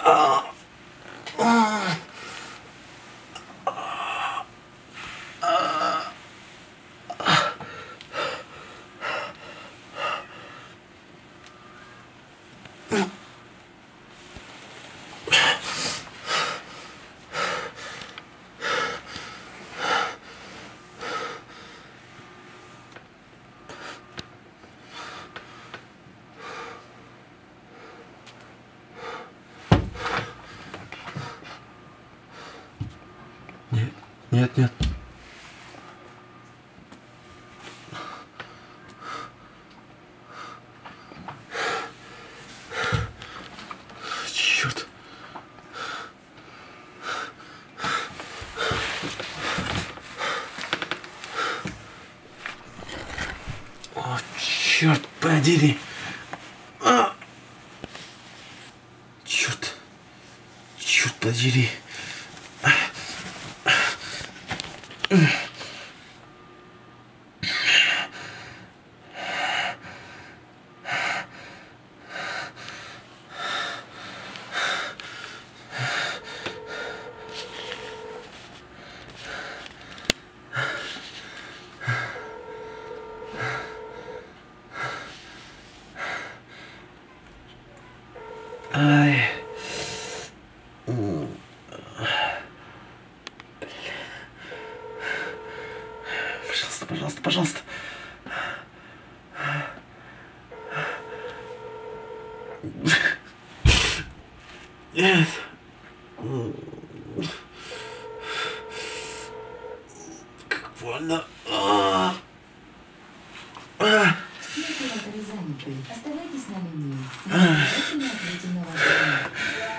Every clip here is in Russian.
Нет, нет. Черт. О, черт подери. Черт. Черт подери. Ай. Пожалуйста, пожалуйста, пожалуйста. Нет. Как больно. Все операторы заняты. Оставайтесь на линии. Обязательно ответим на ваш звонок.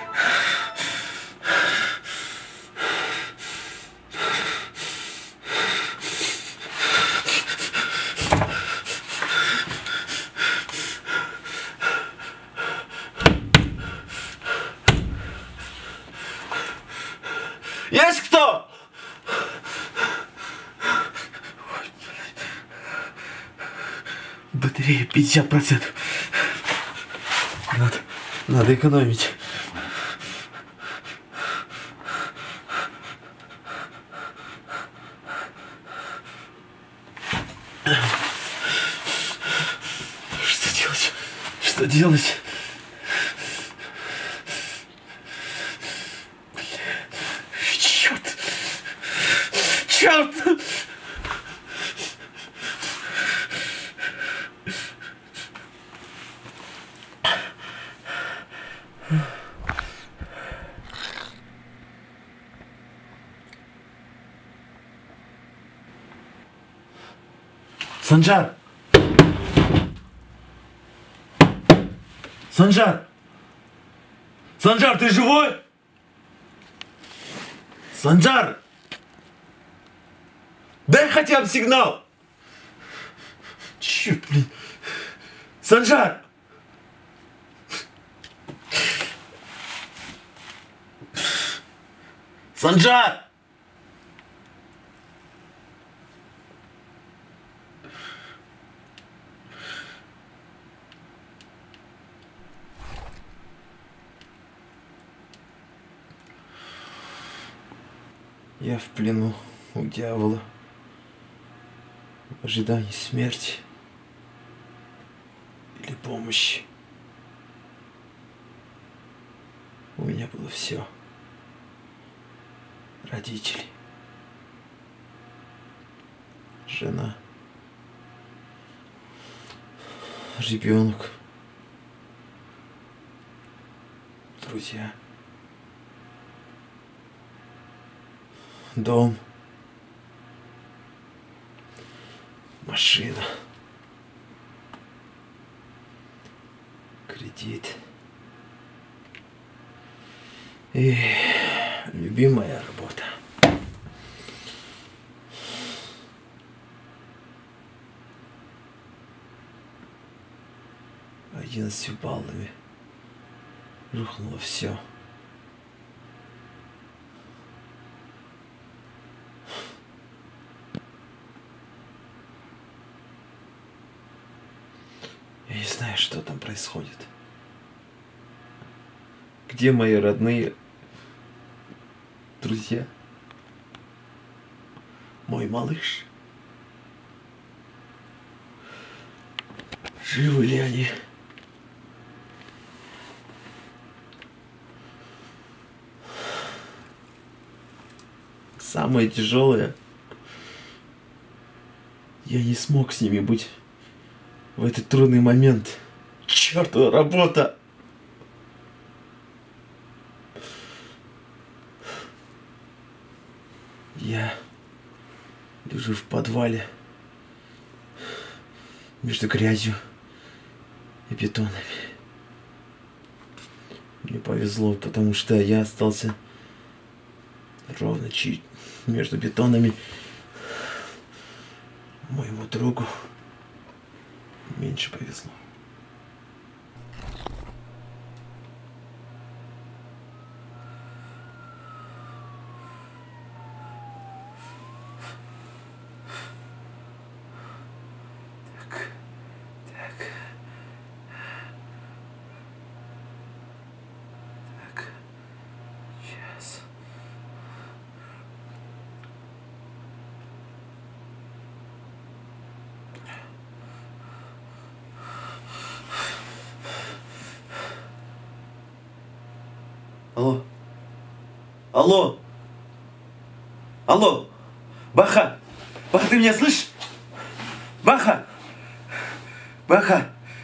Есть кто? Батарея 50%. Надо экономить. Что делать? Что делать? Черт! Черт! Санжар! Санжар! Санжар, ты живой? Санжар! Дай хотя бы сигнал! Черт, блин! Санжар! Санжар! Я в плену у дьявола, в ожидании смерти или помощи. У меня было все. Родители, жена, ребенок, друзья, дом, машина, кредит и любимая работа. 11 баллами рухнуло все. Я не знаю, что там происходит. Где мои родные друзья? Мой малыш? Живы ли они? Самое тяжелое, я не смог с ними быть в этот трудный момент. Чёртова работа! Я лежу в подвале между грязью и бетонами. Мне повезло, потому что я остался ровно чуть между бетонами. Моему другу меньше повезло. Сейчас. Алло. Алло. Алло. Баха. Баха, ты меня слышишь? Баха. Баха.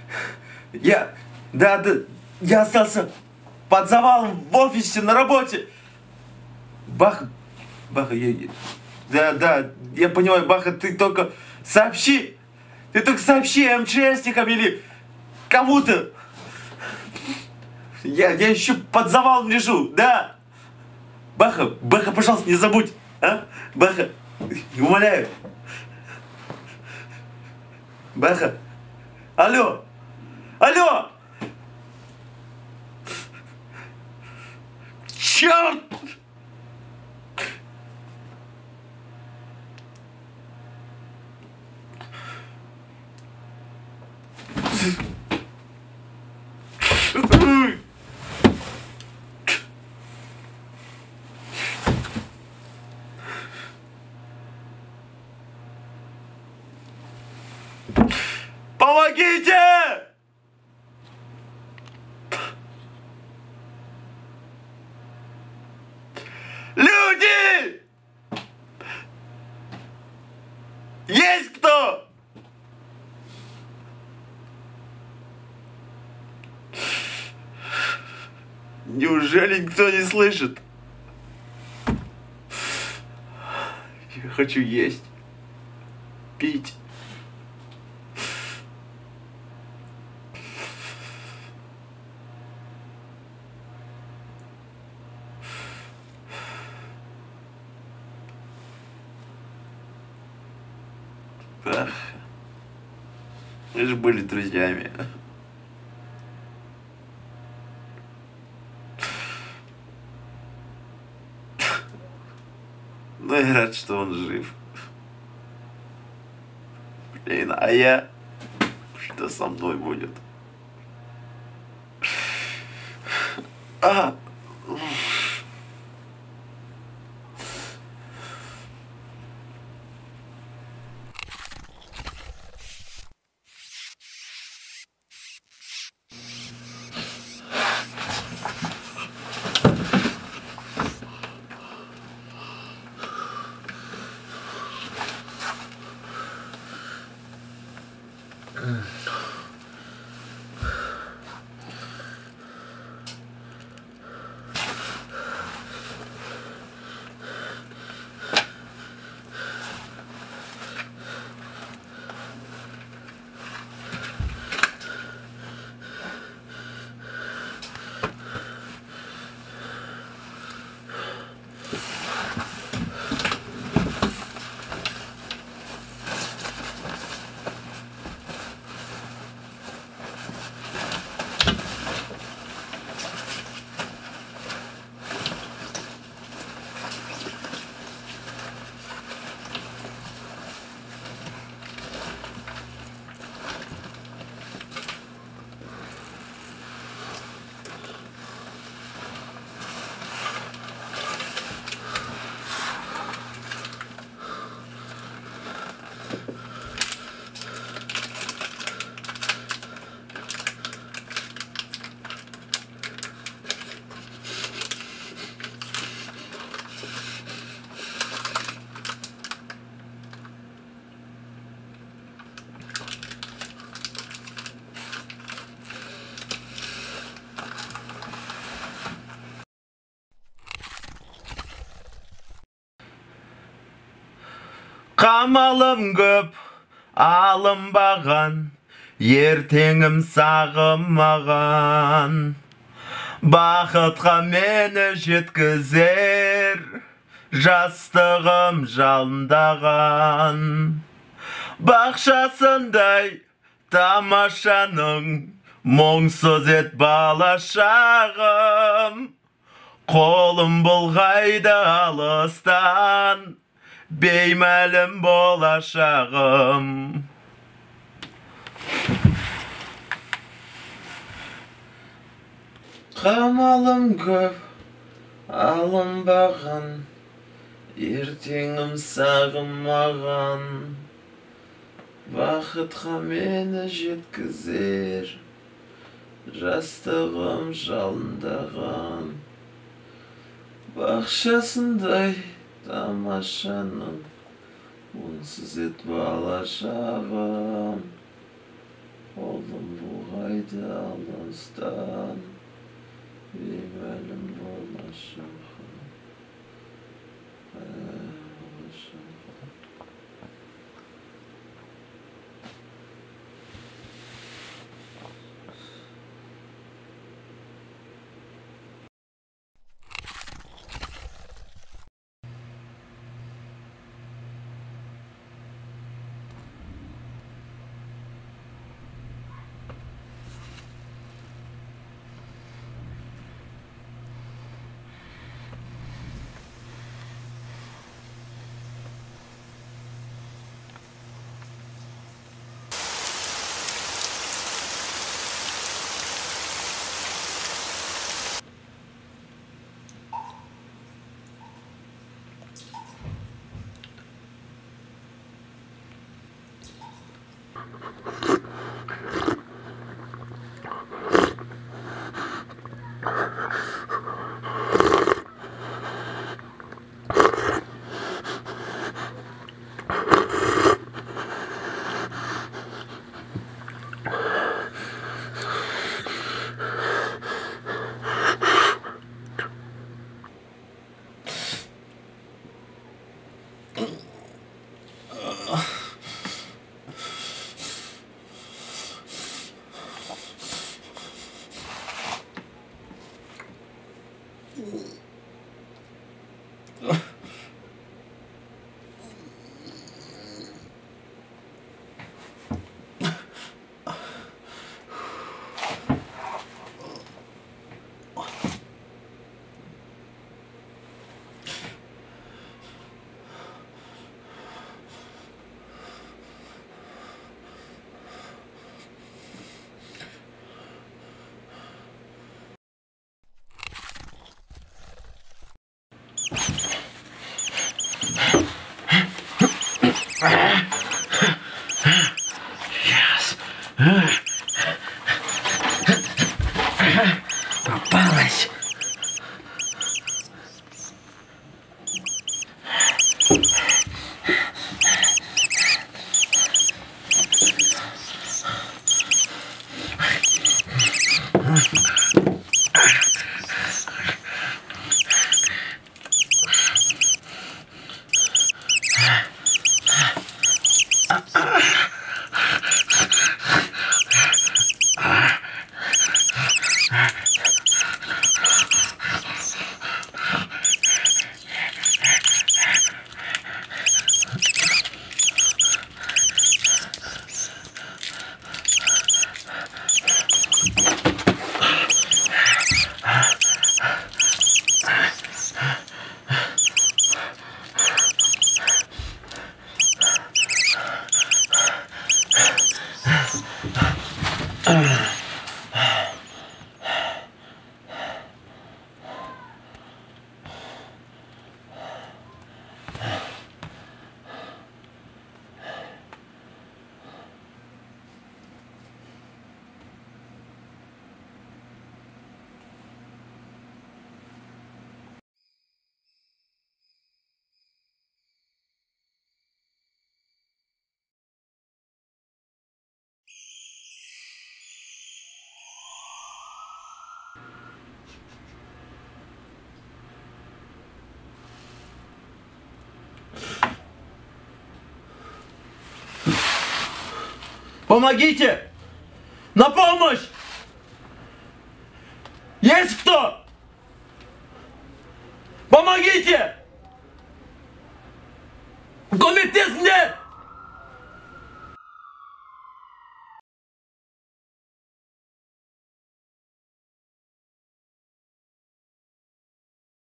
Да, я остался под завалом в офисе на работе. Баха. Баха, да, я понимаю, Баха, ты только сообщи. Ты только сообщи МЧСникам или кому-то. Я еще под завалом лежу, да. Баха, пожалуйста, не забудь, а? Баха, умоляю. Баха, алло, алло. Черт! Помогите! Люди! Есть кто? Неужели никто не слышит? Я хочу есть, пить. Ах, мы же были друзьями. Ну, я рад, что он жив. Блин, а я... Что со мной будет? Қамалым көп, алынбаған, ертеңім сағымаған. Бақытқа мені жеткізер, жастығым жалындаған. Бақшасындай тамашаның, мұңсыз ет балашағым. Қолым бұлғайды алыстан, беймәлім болашағым. Қамалым көп, алынбаған, ертеңім сағымаған. Бақытқа мені жеткізер, жастығым жалындаған. Бақшасындай тамашаның, мұңсыз ет балашағым. Қолым бұлғайды алыстан, беймәлім болашағым. Yes. Попалась. Помогите! На помощь! Есть кто? Помогите! Комитет мне!